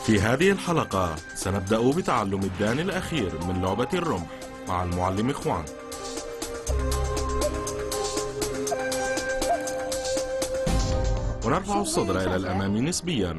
في هذه الحلقة سنبدأ بتعلم الدان الأخير من لعبة الرمح مع المعلم خوان. ونرفع الصدر إلى الأمام نسبيا.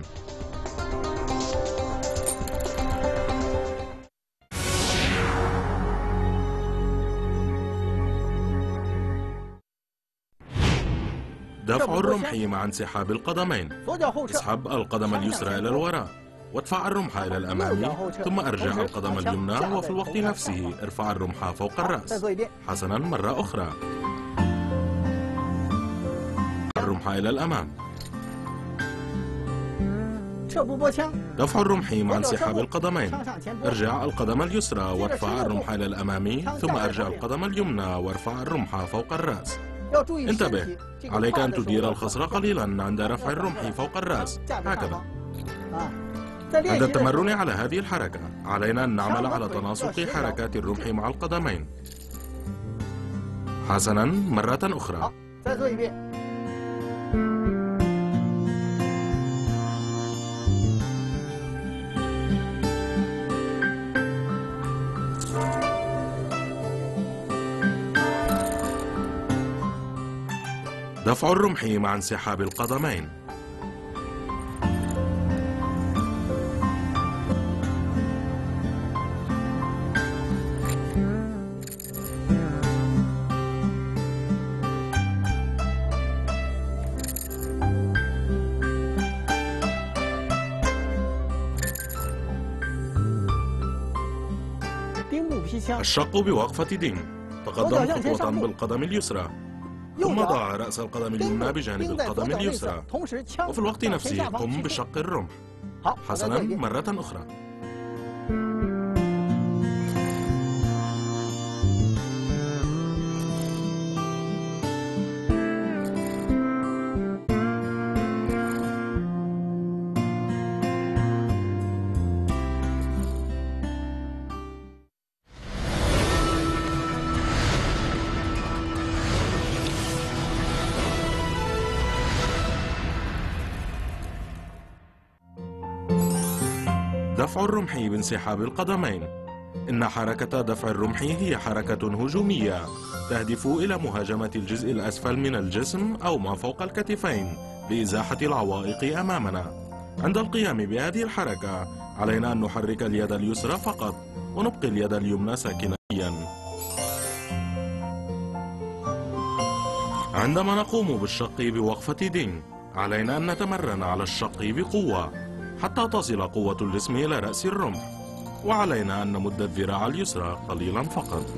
دفع الرمح مع انسحاب القدمين. اسحب القدم اليسرى إلى الوراء وادفع الرمح إلى الأمام، ثم أرجع القدم اليمنى وفي الوقت نفسه ارفع الرمح فوق الرأس. حسنا، مرة أخرى. الرمح إلى الأمام. دفع الرمح مع انسحاب القدمين. ارجع القدم اليسرى وارفع الرمح إلى الأمام، ثم أرجع القدم اليمنى وارفع الرمح فوق الرأس. انتبه، عليك أن تدير الخصر قليلا عند رفع الرمح فوق الرأس، هكذا. عند التمرن على هذه الحركة علينا أن نعمل على تناسق حركات الرمح مع القدمين. حسنا، مرة أخرى. دفع الرمح مع انسحاب القدمين. الشق بوقفة دين. تقدم خطوة بالقدم اليسرى، ثم ضع رأس القدم اليمنى بجانب القدم اليسرى، وفي الوقت نفسه قم بشق الرمح. حسنا، مرة أخرى. دفع الرمح بانسحاب القدمين. إن حركة دفع الرمح هي حركة هجومية تهدف إلى مهاجمة الجزء الأسفل من الجسم أو ما فوق الكتفين لإزاحة العوائق أمامنا. عند القيام بهذه الحركة علينا أن نحرك اليد اليسرى فقط ونبقي اليد اليمنى ساكنة. عندما نقوم بالشق بوقفة دين علينا أن نتمرن على الشق بقوة حتى تصل قوة الجسم إلى رأس الرمح، وعلينا أن نمد الذراع اليسرى قليلا فقط.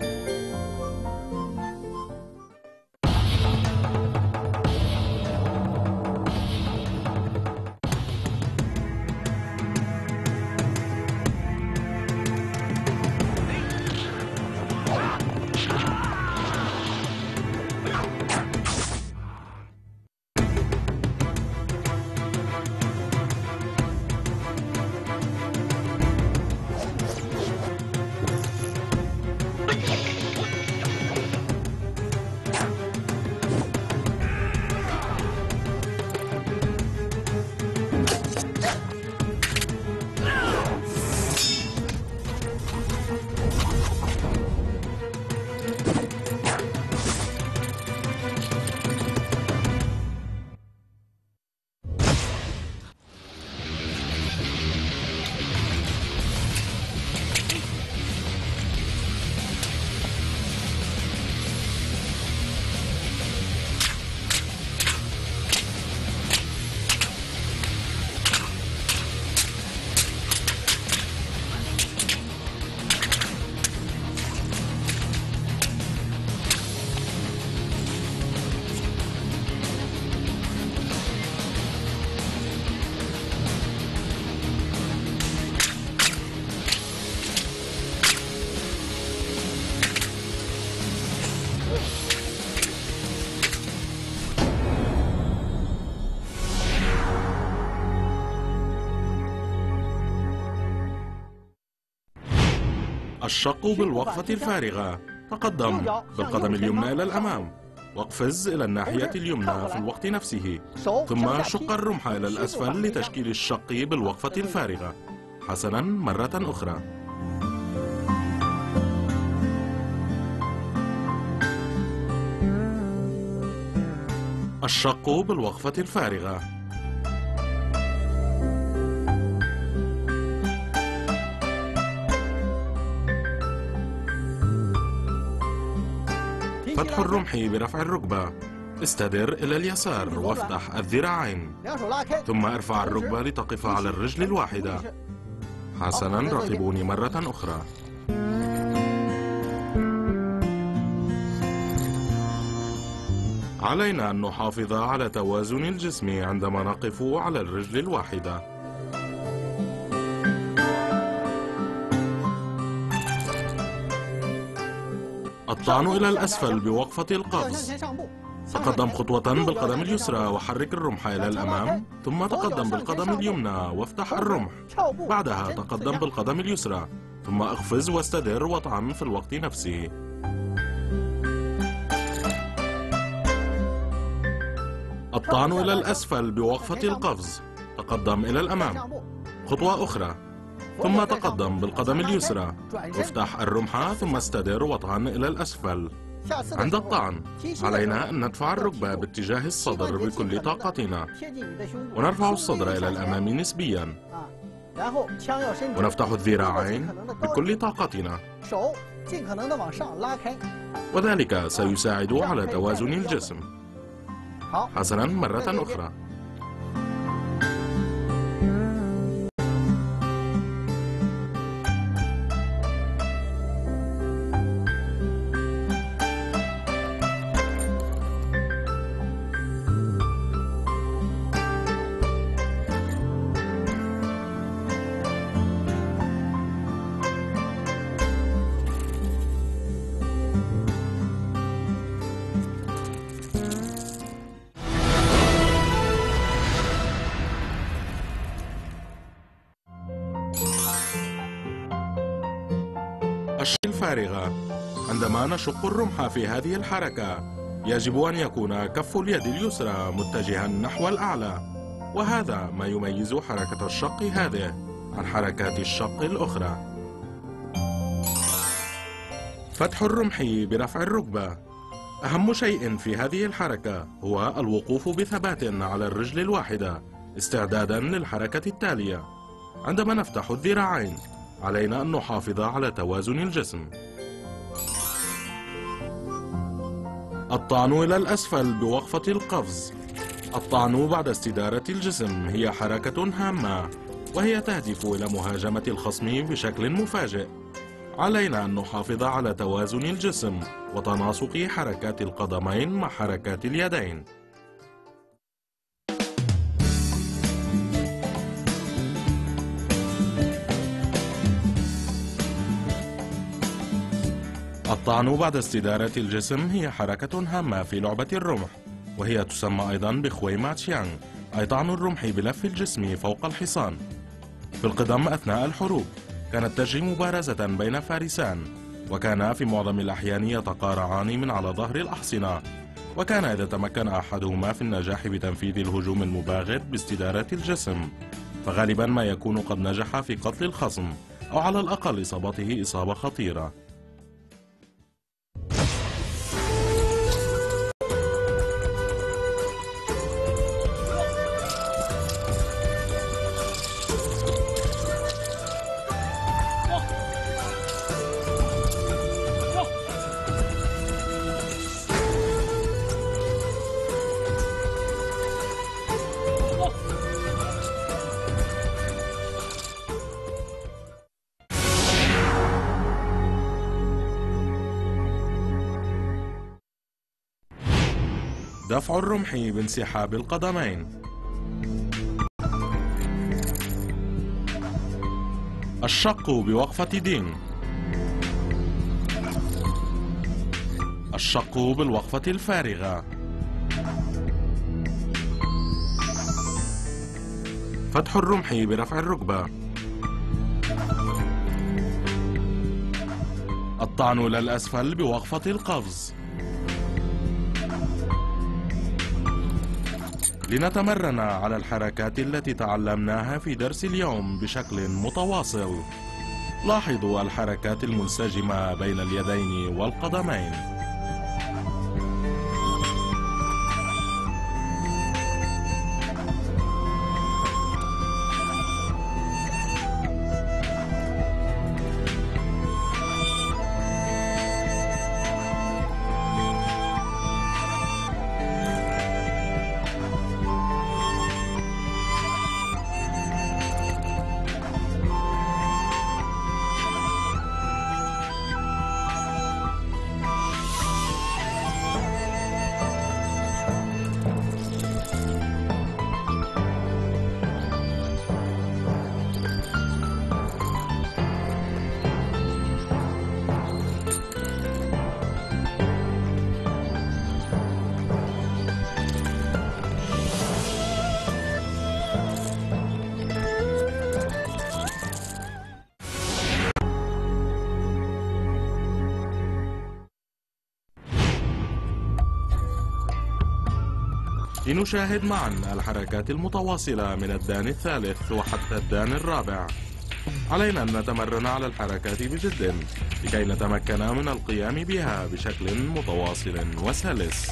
الشق بالوقفة الفارغة. تقدم بالقدم اليمنى إلى الأمام واقفز إلى الناحية اليمنى في الوقت نفسه، ثم شق الرمح إلى الأسفل لتشكيل الشق بالوقفة الفارغة. حسناً مرة أخرى. الشق بالوقفة الفارغة. فتح الرمح برفع الركبة. استدر إلى اليسار وافتح الذراعين، ثم ارفع الركبة لتقف على الرجل الواحدة. حسناً، راقبوني مرة أخرى. علينا أن نحافظ على توازن الجسم عندما نقف على الرجل الواحدة. الطعن إلى الأسفل بوقفة القفز. تقدم خطوة بالقدم اليسرى وحرك الرمح إلى الأمام، ثم تقدم بالقدم اليمنى وافتح الرمح. بعدها تقدم بالقدم اليسرى، ثم اقفز واستدر وطعن في الوقت نفسه. الطعن إلى الأسفل بوقفة القفز. تقدم إلى الأمام، خطوة أخرى، ثم تقدم بالقدم اليسرى، وافتح الرمح ثم استدر وطعن إلى الأسفل. عند الطعن علينا أن ندفع الركبة باتجاه الصدر بكل طاقتنا، ونرفع الصدر إلى الأمام نسبيا، ونفتح الذراعين بكل طاقتنا، وذلك سيساعد على توازن الجسم. حسناً، مرة أخرى. الفارغة. عندما نشق الرمح في هذه الحركة يجب أن يكون كف اليد اليسرى متجها نحو الأعلى، وهذا ما يميز حركة الشق هذه عن حركات الشق الأخرى. فتح الرمح برفع الركبة. أهم شيء في هذه الحركة هو الوقوف بثبات على الرجل الواحدة استعدادا للحركة التالية. عندما نفتح الذراعين علينا أن نحافظ على توازن الجسم. الطعن إلى الأسفل بوقفة القفز. الطعن بعد استدارة الجسم هي حركة هامة، وهي تهدف إلى مهاجمة الخصم بشكل مفاجئ. علينا أن نحافظ على توازن الجسم وتناسق حركات القدمين مع حركات اليدين. الطعن بعد استدارة الجسم هي حركة هامة في لعبة الرمح، وهي تسمى أيضا بخوي ما تشيانغ، أي طعن الرمح بلف الجسم فوق الحصان. في القدم أثناء الحروب كانت تجري مبارزة بين فارسان، وكان في معظم الأحيان يتقارعان من على ظهر الأحصنة، وكان إذا تمكن أحدهما في النجاح بتنفيذ الهجوم المباغت باستدارة الجسم فغالبا ما يكون قد نجح في قتل الخصم أو على الأقل إصابته إصابة خطيرة. دفع الرمح بانسحاب القدمين. الشق بوقفة دين. الشق بالوقفة الفارغة. فتح الرمح برفع الركبة. الطعن إلى الأسفل بوقفة القفز. لنتمرن على الحركات التي تعلمناها في درس اليوم بشكل متواصل. لاحظوا الحركات المنسجمة بين اليدين والقدمين. لنشاهد معا الحركات المتواصلة من الدان الثالث وحتى الدان الرابع. علينا أن نتمرن على الحركات بجد لكي نتمكن من القيام بها بشكل متواصل وسلس.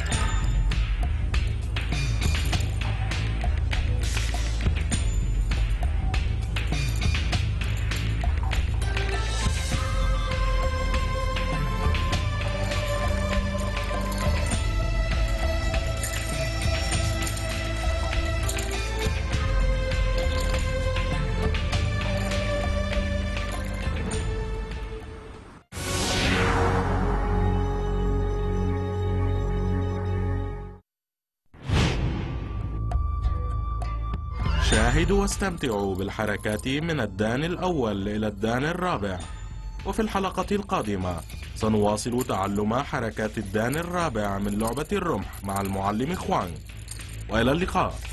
شاهدوا واستمتعوا بالحركات من الدان الأول إلى الدان الرابع. وفي الحلقة القادمة سنواصل تعلم حركات الدان الرابع من لعبة الرمح مع المعلم خوان. وإلى اللقاء.